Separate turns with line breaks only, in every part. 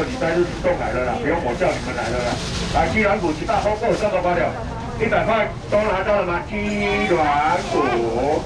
你带日子送来了啦，不用我叫你们来了啦。来，鸡软骨700块，够3个8条，100块都拿到了吗？鸡软骨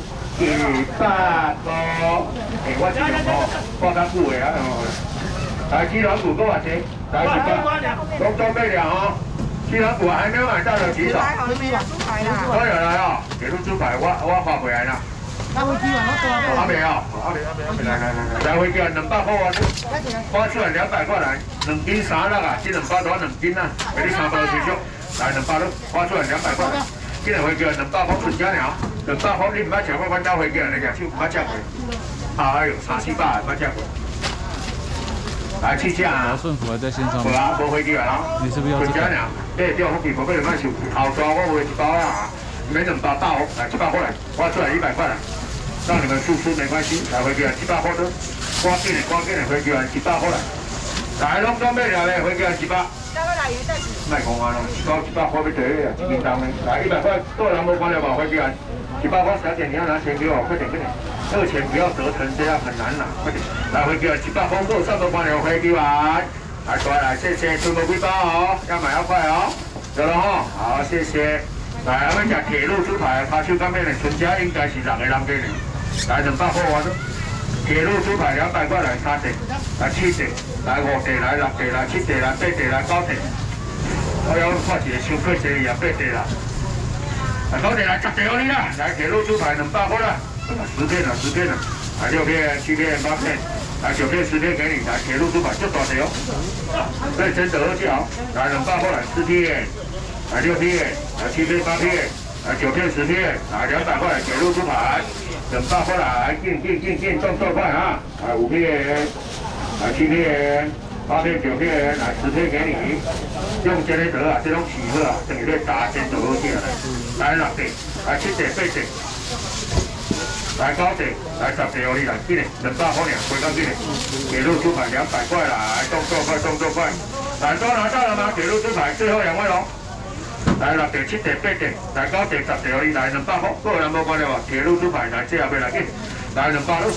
100块，我这样哦，挂较久的啊哦。来，鸡软骨够啊钱？来100，都准备了哦。鸡软骨还没有买到的举手。
来好了没有？猪排啦。
都有来哦，铁路猪排，我发回来啦。
来回鸡碗我多啊。
阿未哦，阿未，来回鸡200块啊，花出来200块来，2斤3粒啊，这2包多2斤啊，给你3包就足，来2包都花出来200块，今日回鸡200块纯正了，200块你唔捌吃过，阮家回鸡你吃手唔捌吃过，哎呦，3、4百唔捌吃过，来去吃啊！
顺福还在线上吗？
无啊，无回鸡啊，
你是不是要
纯正了？对，钓福气，无要2万收，后抓我卖1包啊，每2包大红，来700块来，花出来100块来。 让你们付出没关系，来回鸡700块都，赶紧的回鸡700块来，来拢准备了嘞，回鸡700。
再来来鱼再吃。
卖讲话咯，100块要得啊，一斤重的，来100块，多人无关了吧？回鸡700块，小姐你要拿钱给我，快点，这个钱不要折成这样，很难拿，快点，来回鸡700块，够3个关了回鸡来过来，谢谢，全部几包哦，要买要快哦，有了哈，好，谢谢。来，我们讲铁路猪排，他手上面的全家应该是6个人给你。 来200块我都，铁路猪排200块来3地，来7地，来5地，来6地，来7地，来8地，来9地。我要看一个伤过济也8地啦，来9地来10地给你啦，来铁路猪排200块啦，10片了，10片了，来6片、7片、8片，来9片、10片给你，来铁路猪排就大地哦，对，真的而且好，来200块来4片，来6片，来7片、8片，来9片、10片，来200块来铁路猪排。 200块来，进，动作快啊！来5片，来7片，8片、9片，来10片给你。用这个得啊，这种起好啊，等于咧打针就好起来。来6地，来7地、8地，来9地，来10地，我你来进来，200块俩，回到进来。铁路猪排200块来，动作快。来都拿到了吗？铁路猪排最后2位喽。 来6地、7地、8地，来9地、10地，我你来200块，个人无关了吧？铁路猪排来，这后边来紧，来200咯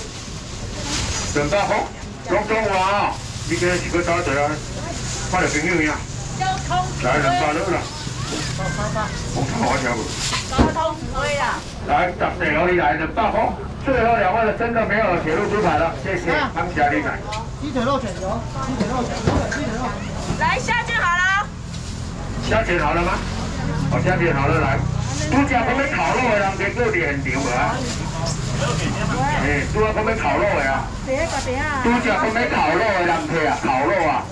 ，200块，拢中华哦，你今日是去找谁啊？看到朋友呀？来200咯啦。我听无。
交通指挥啦。
来10地，我你来200块，最后2位的真的没有铁路猪排了，谢谢，他们家里来。
鸡腿肉卷油，鸡腿肉卷，鸡腿肉。来下卷好了。
下卷好了吗？ 我下面好了来，拄只要要烤肉的人，别过伫现场无啊？拄要要烤肉的啊？拄只要要烤肉的人客啊，烤肉啊。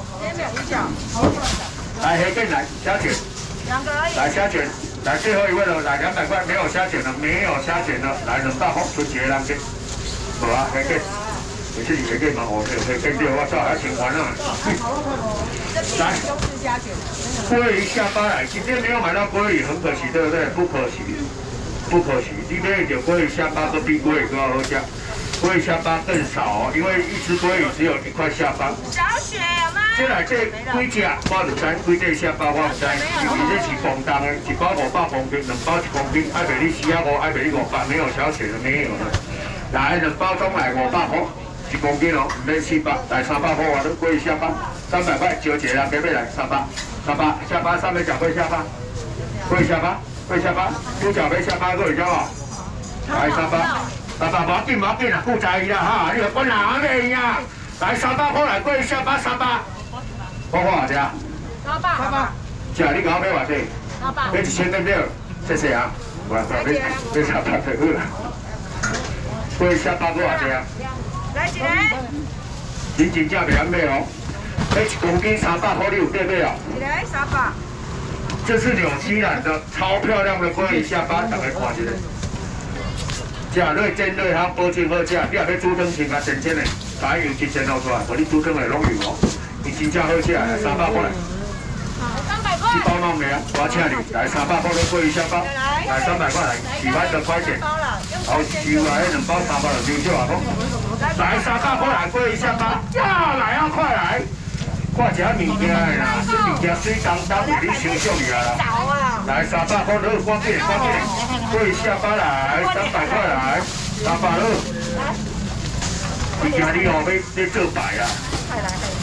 来黑剑来虾卷，2个而已。来虾卷，来最后一位了，来200块，没有虾卷的，没有虾卷的，来200块，纯洁人客。好啊，黑剑。 你自己也可以蛮好的，可以跟着我照还请完了。来，鲑鱼下巴来，今天没有买到鲑鱼，很可惜，对不对？不可惜，今天有鲑鱼下巴都比鲑鱼更好吃，鲑鱼下巴更少哦，因为一只鲑鱼只有1块下巴。
小雪有吗？
这来这几只我唔知，几只下巴我唔知，因为这是公档的，1包500公斤，2包1公斤，爱卖你45，爱卖你500，没有小雪的，没有了。来2包中来500块。 1公斤哦，唔免400，来300块我都贵下巴，300块纠结啦，别来300下巴上面讲贵下巴，贵下巴，猪脚杯下巴贵知道无？来300，无紧啦，不在意啦哈，你个本人咩呀？来300块来贵下巴300，我话者，300，是啊，你搞咩话者？俾1000对不对？谢谢啊，我俾300就好啦，贵下巴多少钱？
来几人？
你真正袂晓买哦，那1公斤300块，你有对买哦？
几人300？
这是纽西兰的超漂亮的鲑鱼下巴，大家看一下。食瑞煎瑞香，保证好食。你也要煮汤先甲新鲜的，把油一煎捞出来，无你煮汤会拢油哦。伊真正好食，300块。
300块。
一包弄没啊？我请你来300块的鲑鱼下巴，来300块来，200块钱。好，收来2包300就收少啊，讲。 来300块来过一下吧，呀，来啊，快来！看一下物件的啦，这物件水当当，为你欣赏一下啦。来300块，你赶紧过一下吧来，300块来，300了。物件你哦要做白啊。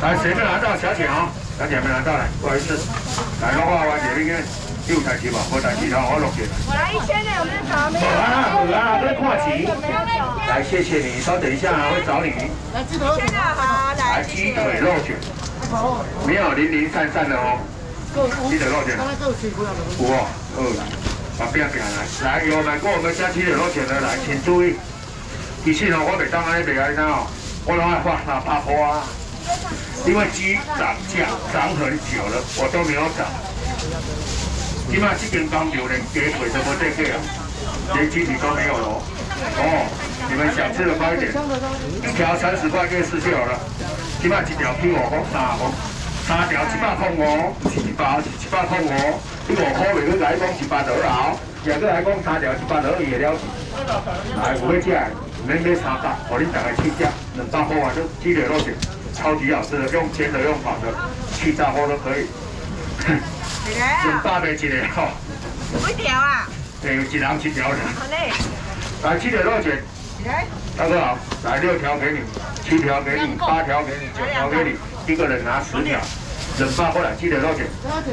来，谁没拿到？小姐哦，小姐没拿到来，不好意思。来的话，我姐那个六台旗吧，我台旗头我录起来。
我来1000的，有没有找？没有。
在跨旗。来，谢谢你，稍等一下啊，会找你。
来鸡腿肉卷。好，
来鸡腿肉卷。没有零零散散的哦。鸡腿肉卷。5哦，2来，把边边来。来，有买过我们家鸡腿肉卷的来，请注意。其实哦，我袂当安尼卖安尼哦，我拢爱放8块啊。因为鸡涨价涨很久了，我都没有涨。起码这间房就连鸡腿都没得给啊，连鸡腿都没有了。哦，你们想吃的快一点，一条30块可以吃就好了。起码一条去5块3块，3条100块哦，不是1包是100块哦。你5块袂去来讲100多后，也去来讲3条100多也了事。来，有要吃的，免买300，互恁大家试吃，200块啊，都鸡腿肉卷。超级好吃的，用煎的、用烤的、气炸锅都可以。200块一个吼。
几条啊？
对，有一人1条的。
好嘞。
来鸡腿肉卷。大哥好，来6条给你，7条给你，8条给你，9条给你，一个人拿10条。200块来鸡腿肉卷。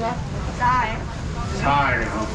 差的哈。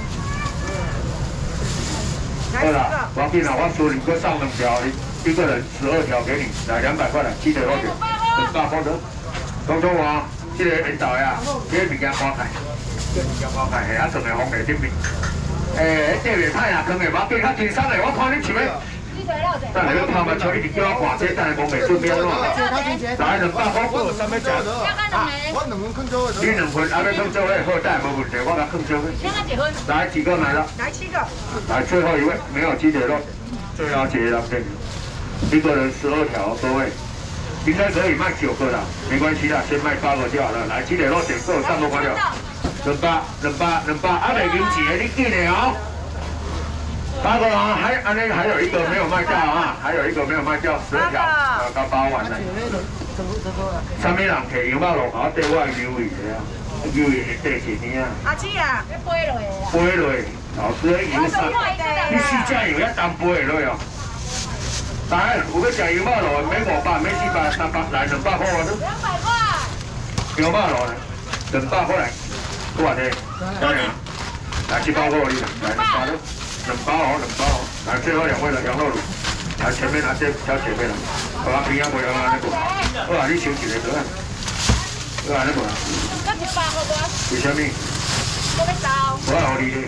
好啦，我紧啦，我输你搁上2条，一个人12条给你，来200块来鸡腿肉卷。200块的，当中我这个领导呀，这个物件花开，这个物件花开，系啊，从个红地顶面。这袂歹啦，汤的我变较轻松的，我看你像个。等下个泡沫球一直叫我看这，等下讲袂准变怎？来200块，我有啥要食？
我2份放做伙。
你2份还要放做伙，好，等下无问题，我甲放做伙。来几个来了？
来7个。
来最后一位，没有鸡腿肉，最后结了给你，一个人12条，各位。应该可以卖9个啦，没关系啦，先卖8个就好了。来，鸡腿肉卷够3多块了，200，啊，袂紧钱的，你记得哦。8个啊，还有一个没有卖掉啊，还有一个没有卖掉，10条，到8完了。啥物人摕羊肉落口缀我鱿鱼的啊？鱿鱼会缀一年啊？
阿姊啊，要飞落的。
飞落，老师油啥？你4只油要当飞落哦。来，有要食羊肉螺，免500，免400、300，来200块我都。
200块。
羊肉螺来，200块来，多少钱？来7包给我你来2包喽，2包哦，2包哦。来最后2位了，羊肉卤，来前面拿这条前面了，好啊，平安不要啊那个，好啊，你收一个得啊，好啊那个。
那100好不？
为什么？
我要烧。
我要你的。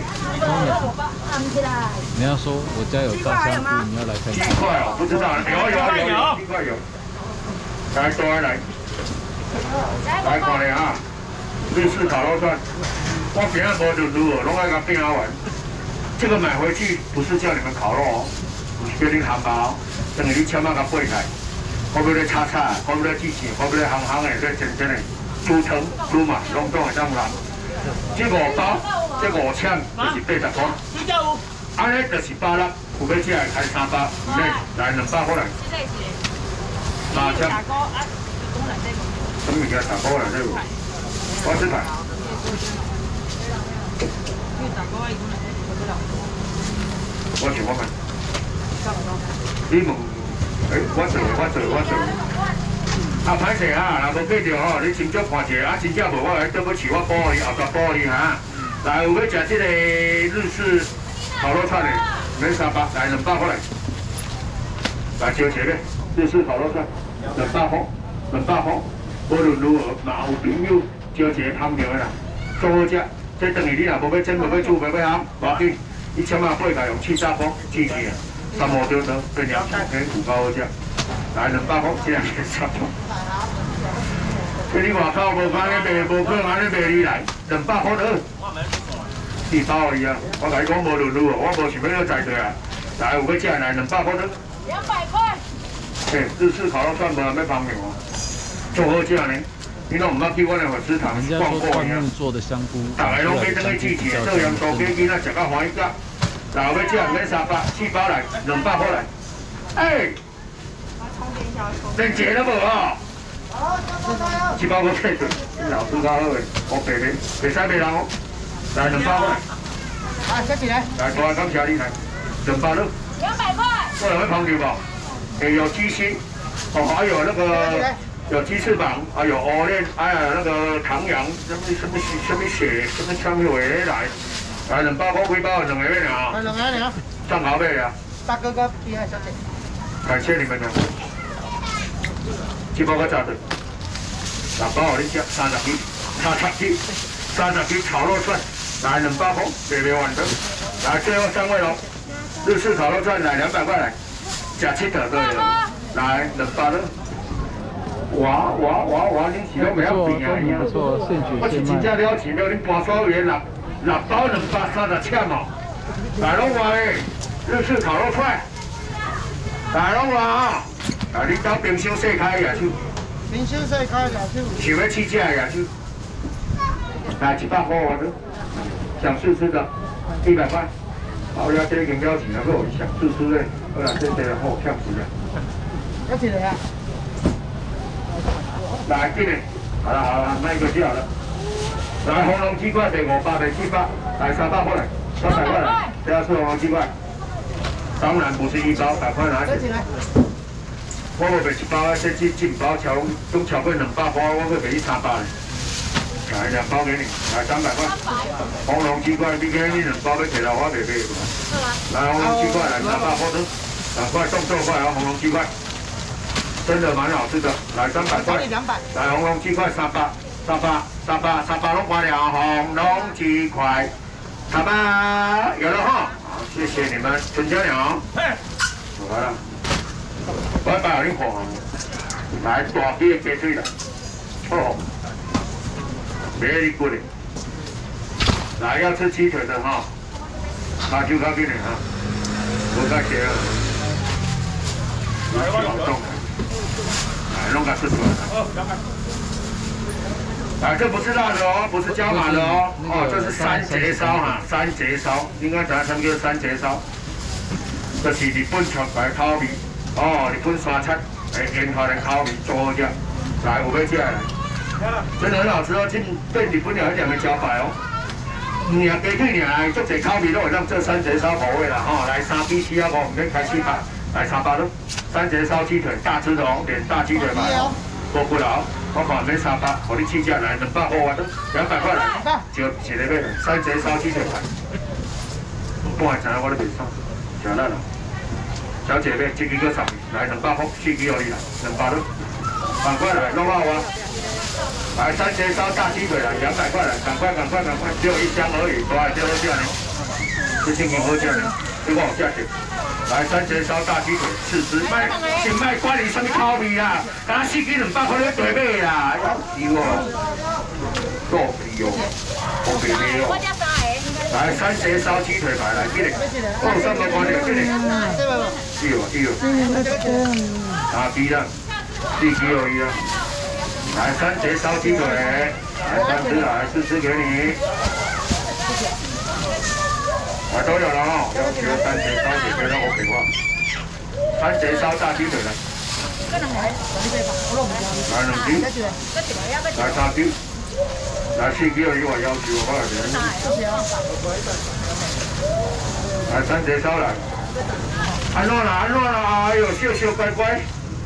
你要说我家有炸香菇，你要来看。
鸡块哦，不知道，有，鸡块有。来多来，来看咧哈，日式烤肉串，我平常无就如何，拢爱甲变好玩。这个买回去不是叫你们烤肉哦，是叫你汉堡，等于你千万甲背开，我要咧炒菜，我要咧煮钱，我要咧香香的，咧真的，猪肠、猪嘛，拢总会当làm。这5包，这5签就是80块。安尼就是8粒，有要吃的开3包，唔免来200块来。3签。什么物件3包来这有？我这台。我想我问，你问，我做。啊，歹势啊，若无记着吼，你斟酌看一下，啊，真正无我来对不起，我补你，后再补你哈。来，有要食这个日式烤肉串的，免300，来200块来。来招钱咧，日式烤肉串200块，200块。无论如何，嘛有朋友招一个汤着的啦，做好食。这等于你若无要蒸，无要煮，无要烘，无要紧，你千万8个用气炸锅煮起啊，3毛丢得变2条，跟5包好食。来200块，这样给3包。跟你外口无安尼卖，无可能安尼卖你来200块好。4包而已啊！我甲你讲无论如何，我无想要再对啊。来有要食来200块好。
200块。
嘿，日式烤肉串无人要帮你哦，做好食呢。你拢唔捌去阮的粉丝堂逛过呢？大家拢要等去煮起，这样多几囡仔食到欢喜甲。若有要食免300，4包来200块来。哎，连一个都无哦。7包我退准，老师较好诶，我白面，袂使卖人哦。来200块来。
来，小姐来。
来，多感谢你来，200了。
200块。
我有要朋友无？也有鸡心，哦，还有那个有鸡翅膀，啊有藕链，还有那个糖羊，什么血，什么尾来，来2包几包，2个月啊？
2个月。
上好贝啊！
大哥哥，厉害小姐。
感谢你们了。这包个炸的，6包你吃30斤，差7斤，30斤炒肉串，来2包卖完的。来最后3位喽，日式炒肉串来200块来，加7条都有，来2包了。哇！你是都袂晓变啊！
不错，盛举
我是真正了钱了，你搬所有员6包230签哦，来拢话诶，日式烤肉串，来拢话啊！啊，你到冰箱洗开野手，
冰箱洗开野手，
想要试吃野手，来100块我都想试吃的，100块。好，要这个了钱了，我想试吃的，好啦，这好骗死了。
要几个呀？
来，这个，好了，卖个就好了。来，红龙鸡块第5包，第7包，来300块来，300块来，这要吃红龙鸡块。当然不是1包，赶快拿去。我要卖1包啊，这1包都超过200包，我要卖你300嘞。来2包给你，来300块。红龙鸡块，你看你2包要摕到我袂卖。来红龙鸡块来300块都，赶快动作快啊，红龙鸡块。真的蛮好吃的，来300块，来红龙鸡块300拢关了，红龙鸡块300有了哈，好，谢谢你们，春江鸟，好了，拜拜你看，来大鸡的鸡腿了，哦，very good，来要吃鸡腿的哈，拿酒给你哈，不客气啊，小众。弄个吃出来了。啊，这不是辣的哦，不是椒麻的哦，哦，这是三节烧哈，三节烧，应该讲什么叫三节烧？就是日本长白烤面，哦，日本山菜，烟花的烤面做好吃，来有要吃来，真的很好吃哦，对日本人来讲的招牌哦。鸡腿尔，足侪烤面都会当做三节烧口味啦，哦，来3比4啊，我们开700。来300都，三节烧鸡腿，大只的哦，点大鸡腿买哦，多不了，我看没300，我你试价来200块我都200块来，就一个买三节烧鸡腿排，半个钟我都袂爽，吃烂了。小姐妹，这几个上来200块，4支给你来200都，200块来弄好啊。来三节烧大鸡腿来200块来，赶快，只有1箱而已，多还只有这样呢，这心情好这样呢，这个好价钱。来三节烧大鸡腿，4只，先卖管你什么烤味啦，刚4支200块你对买啦，要死哦，够皮哦，好肥美哦。来三节烧鸡腿排来，这个，哦3个块钱，这个，打皮啦，4支而已啊。来三节烧鸡腿，来3只来，4只给你。啊，都有了哦，要求三节烧鸡腿让我给我，三节烧大鸡腿来，来2支，来3支，来4支而已我要求我来点，来三节烧来，安怎啦，哎呦，小乖乖，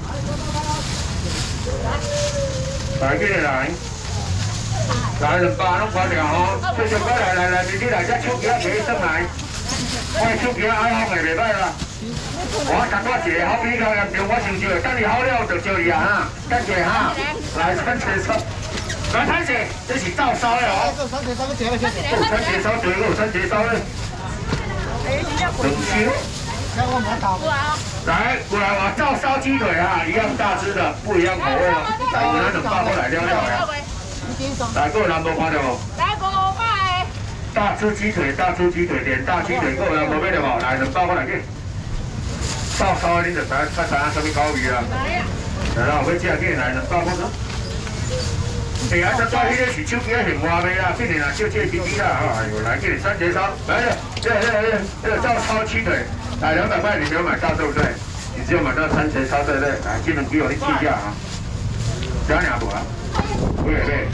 来给你来。来200拢关了吼，小乖来，你来只手机啊摕转来，我手机 iPhone 的袂歹啦。我10块一个，好比较严重，我想招，等你好了就招你啊哈，等者哈。来三节烧，来三节，这是照烧的哦。三节烧个3节烧对个3节烧嘞。2箱。来，过来我照烧鸡腿啊，一样大只的，不一样口味哦。来，有咱200块来了呀。来，各位人无看到无？
来500个。
大只鸡腿，点大鸡腿，各位人无买到无？来200块来去。照烧的恁就知影什么口味啦。来啦，有要吃嘅来200块咯。哎呀，这带迄个是手机现画的啦，今年啊小姐 BB 啦，哎呦，来给你3节烧，来了，这个照烧鸡腿，来200块你没有买到对不对？你只有买到3节烧对不对？来，这两支我你试下啊，加2大。几个买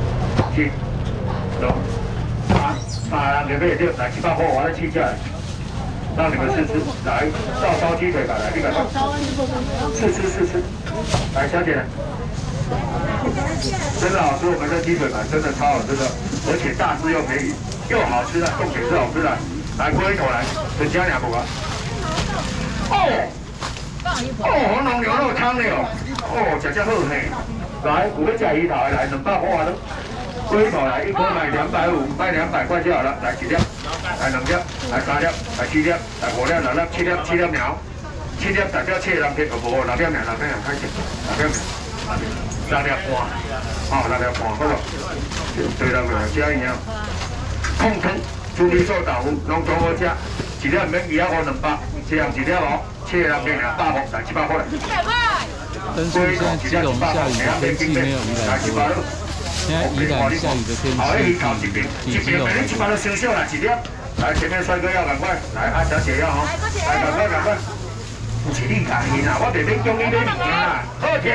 ？7、6、8人就买对，来700块我来试价，让你们试吃。来，照烧鸡腿吧，来，你看，试吃。来，小姐， 真的好吃，我们的鸡腿板真的超好吃的，而且大只又便宜，又好吃的，重点是好吃的。来，龟头来，增加2个。哦，红龙牛肉汤了哦，吃好呢。来，有要吃鱼头的来，200块啊都。龟头来，1颗买250，卖200块就好了。来1粒，来2粒，来3粒，来4粒，来5粒、6粒、7粒苗。7粒大家切人片就无，6粒苗，开始，6粒苗，6粒半，6粒半好了，对了，加一样。控汤，猪皮素豆腐，拢总好食，1粒免250，200，这样1粒哦，切人片200块，来700块来。
但是现在基隆下雨的天气没有宜兰多，现在宜兰下雨的天气比基隆
700都生锈了，1粒。来，前面帅哥要赶快，来阿小姐要哈，来赶快。不是你家己啦，我袂免中你买物件啦。好，停，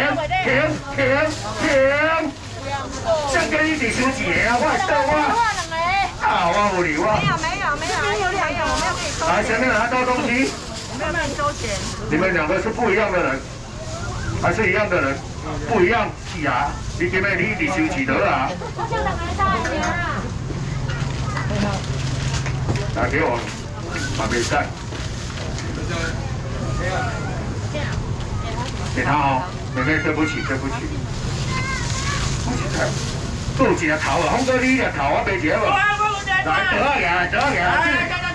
像跟你弟收钱啊，我倒我。啊，我有你我。
没有，我没有给你收。
来，前面拿到东西。
我没有跟你收钱。
你们2个是不一样的人，还是一样的人？不一样是啊，你今日你弟收钱得啊。来给我，把比赛。给他哦，妹妹，对不起。都一个头啊，放过你一个头，我袂吃无。来，得啊，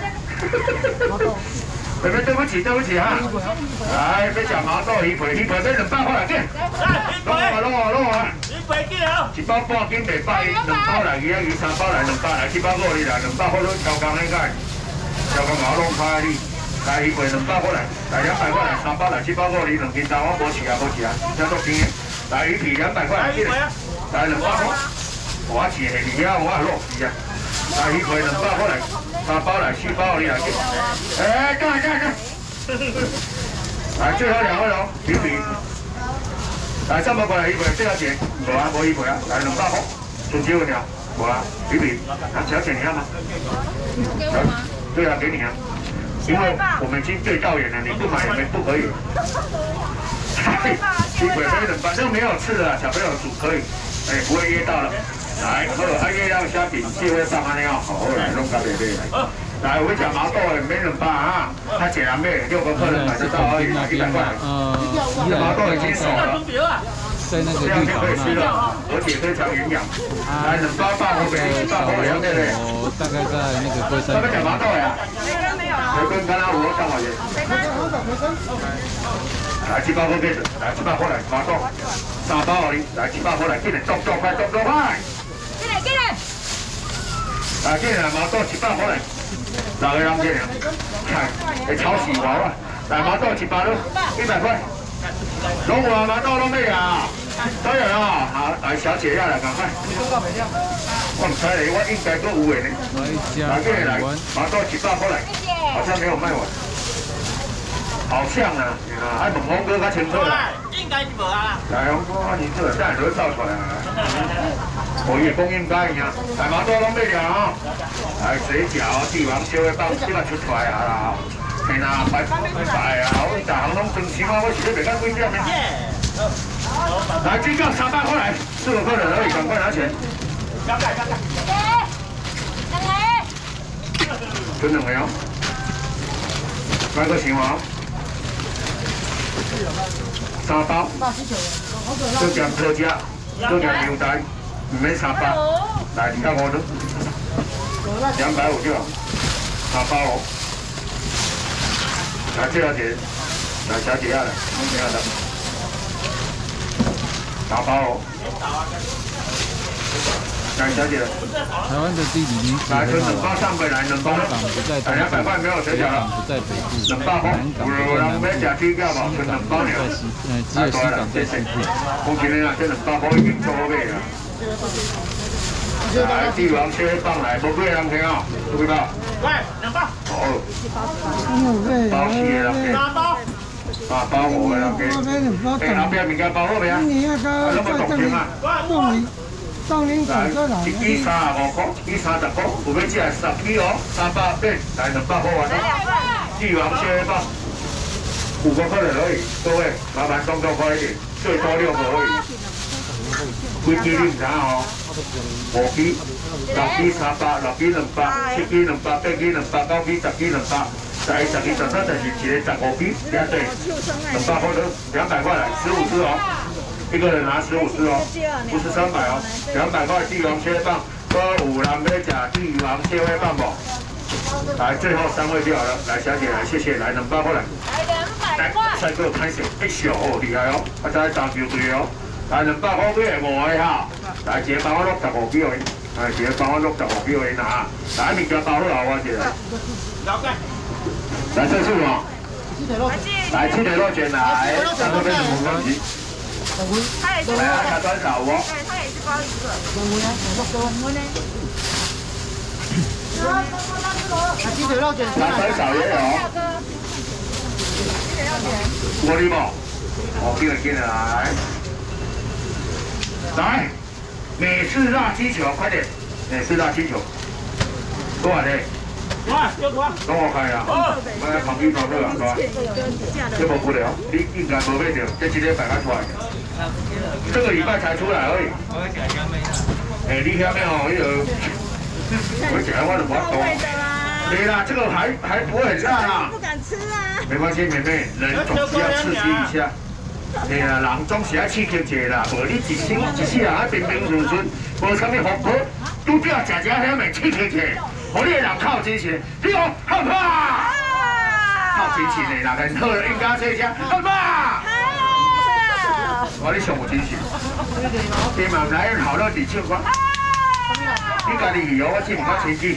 妹妹，对不起哈。来，要吃毛豆鱼皮要200块来见。弄啊。1包半斤袂摆，2包来鱼3包来200来700块你来200块都超工应该，超工我弄开你。来鱼皮200块来200块来3包来700块你2斤豆我无吃啊，叫做甜的。来鱼皮200块来，来200块，我吃的你啊，我落去啊。来鱼皮200块来3包来4包你来去。干。来最后2位喽，鱼皮。来300块来鱼皮，这条钱无鱼皮啊，来200块，就只有了，无啊，鱼皮。小姐你要吗？对啊，给你啊。因为我们已经对到眼了，你不买也不可以。鸡腿没人，反正没有刺啊，小朋友煮可以，不会噎到了。来，月亮虾饼，蟹味上安尼哦，好来，弄到贝贝来。来，我讲毛豆的没人包啊，他简单妹6个客人买得到而已，100块。毛豆已经熟了。
在那个
这样就可以吃了，而且非常营养。来，2包大湖北，2包2对不对？
大概在那个龟山。
他们讲毛豆呀？
没有。
培根干拉五3毛钱。来700块给子，来700块来毛豆，3包而已，来700块来，快点，快。来，进来毛豆700块来，6个人进来，看，会超死我啊！来毛豆700了，100块。拢有啊，毛豆拢没啊，都有啊。好，来小姐要来，赶快。我唔知咧，我应该都有的呢。来，进来，毛豆700块来，好像没有卖完。好像啊，还问洪哥较清楚啦。
应该是无啊。
来，洪哥较清楚，等下就会照出来啊。我也讲应该呀，来毛豆拢买了啊。来水饺、帝王小的包，即马出出来啊啦。嘿啦，拜啊！我逐项拢真心啊，我是咧袂讲几点呢。来，这个300块来，4个客人而已，赶快拿钱。真两个哦。买个青蛙。3包，都咸好食，都咸牛排，唔免3包，来250了，250就好，3包哦。来这条钱，来小姐要来，要的，3包哦。来小姐，
台湾的地理名词
来就2包上回来，2包，来200块没有水饺了，2包包，有人要吃水饺无？就2包了，
只有西港在西部。
目前呢，这2包包已经做好买了。来，帝王切放来，无几个人听哦，有几包？
来2包。
哦，包4个人听。3包。包5个人听。后边物件包好未啊？那么动情啊！来，一支35块，一支30块，有要吃的10支哦，300变来200块完了。帝王切包，5个客人而已，各位麻烦动作快一点，最多6个而已。 几支你唔知哦？5支、6支300、6支200、7支200、8支200、9支10支200、11、12、13、14、一个15支，两对200块的200块来，15支哦，一个人拿15支哦，不是300哦，200块帝王切棒，哥有人要吃帝王切味棒不？来，最后3位掉了，来小姐来，谢谢，来200块来。
来200块。
帅哥看小，哎小哦，厉害哦，啊再打球队哦，来200块买5个哈，来一个帮我65票的，来一个帮我65票的拿，来物件包好我一个。了解。来这是哦。来7条肉卷来，3个杯子5分级。
他也是。
来啊，他多少哦？
对，他也是包一个。我呢？
鸡腿肉卷出来。
来少也有。锅里冇，我进来。来，美式辣鸡球，快点！美式辣鸡球，多少钱？等我看呀，我来旁边旁边啊，是吧？这无不了，你应该无买到，这今天摆出来，这个礼拜才出来而已。哎，你下面哦，我讲我怎么懂？对啦，这个还不会很辣啦。
不敢吃啊。
没关系，妹妹，人总是要刺激一下。对啦，人总是要刺激一下啦，无你一世人啊平平顺顺，无啥物风波，拄只食遐咪刺激起，互你的人靠真实，你讲好不好？靠真实的人好了，应该说一下好不好？我你上有真实，你嘛唔来好乐底唱歌。你家己去哦，我只唔较清气。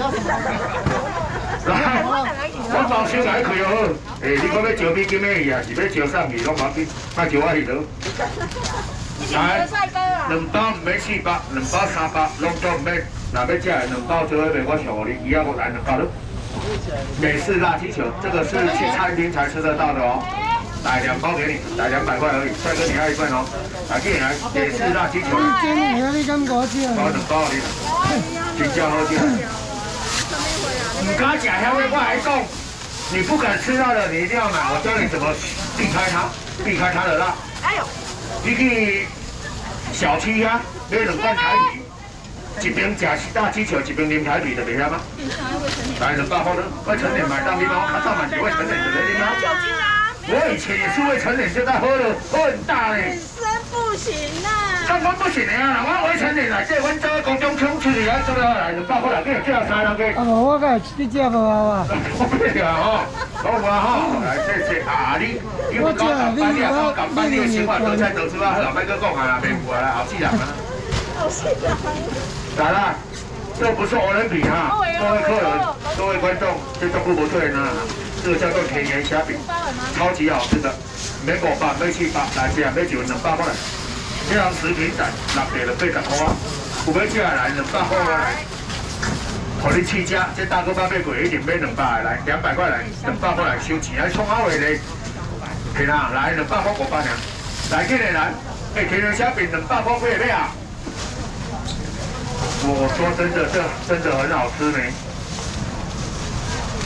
来，我包小解开哦。诶，你讲要招美金的去啊，是要招啥去？拢冇去，莫招我去倒。来，2包唔免400，2包300，拢都唔免。若要食的2包最后卖我上互你，伊还无来2包了。美式辣鸡球，这个是去餐厅才吃得到的哦。来2包给你，来200块而已。帅哥，你要一份哦。来，进来，美式辣鸡球。
你敢我吃？
包2包你，真正好吃。唔敢食遐味，我还讲，你不敢吃辣的，你一定要买。我教你怎么避开它的辣。
哎呦！
你去小七啊，买2罐台啤，一边吃辣鸡球，一边啉台啤，就袂晓吗？来200块的，未成年买当你帮我看上满几未成年的人吗？
酒精啊！
我以前也是未成年就在喝了，喝很大嘞。
生不行啊！
上班不行的啊！我未成年来，这阮做公中冲出去啊，做了来200块来，给你叫3人去。
啊无，我个你食无啊？
我不了吼，我无吼，来这啊你不搞港班，你也搞港班，你的情况得菜得出啊，好，别个讲啊，别胡啊，好气人啊！
好气人！
来啦，这不是欧人饼哈，各位客人、各位观众，这都不对呢。这个叫做田园虾饼，超级好吃的，免500，免700，来吃，免就200块。这样食品展6个80块啊，有要吃的来200块来，互你试吃。这大哥爸买过一定买200的来，200块来，200块来收钱，还创好话咧。是啦，来200块500尔，来这里来，哎，田园虾饼200块可以买啊。我说真的，这真的很好吃呢。